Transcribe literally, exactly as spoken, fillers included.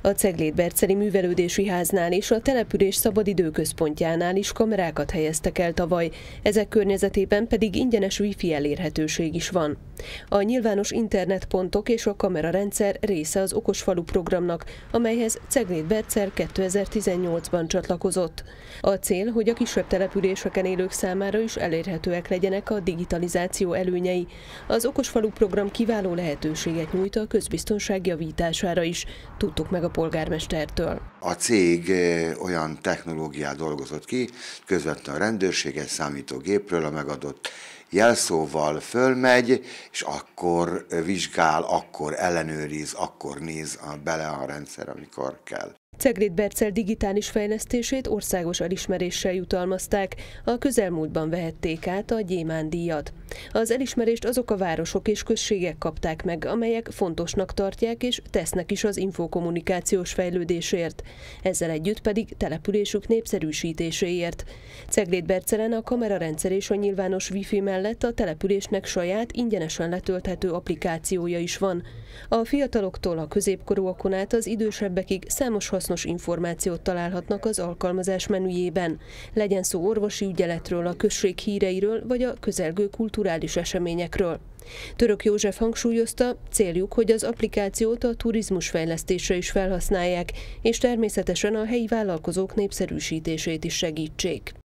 A Cegléd-Berceli Művelődési Háznál és a település szabadidőközpontjánál is kamerákat helyeztek el tavaly, ezek környezetében pedig ingyenes wifi elérhetőség is van. A nyilvános internetpontok és a kamerarendszer része az Okosfalu programnak, amelyhez Cegléd-Bercel kétezer-tizennyolcban csatlakozott. A cél, hogy a kisebb településeken élők számára is elérhetőek legyenek a digitalizáció előnyei. Az Okosfalu program kiváló lehetőséget nyújt a közbiztonság javítására is, tudtuk meg a polgármestertől. A cég olyan technológiát dolgozott ki, közvetlenül a rendőrség egy számítógépről a megadott jelszóval fölmegy, és akkor vizsgál, akkor ellenőriz, akkor néz bele a rendszer, amikor kell. Cegléd-Bercel digitális fejlesztését országos elismeréssel jutalmazták, a közelmúltban vehették át a Gyémánt-díjat. Az elismerést azok a városok és községek kapták meg, amelyek fontosnak tartják és tesznek is az infokommunikációs fejlődésért, ezzel együtt pedig településük népszerűsítéséért. Cegléd-Bercelen a kamerarendszer és a nyilvános wifi mellett a településnek saját, ingyenesen letölthető applikációja is van. A fiataloktól a középkorúakon át az idősebbekig számos hasznos információt találhatnak az alkalmazás menüjében. Legyen szó orvosi ügyeletről, a község híreiről vagy a közelgő kulturális eseményekről. Török József hangsúlyozta, céljuk, hogy az applikációt a turizmus fejlesztésre is felhasználják, és természetesen a helyi vállalkozók népszerűsítését is segítsék.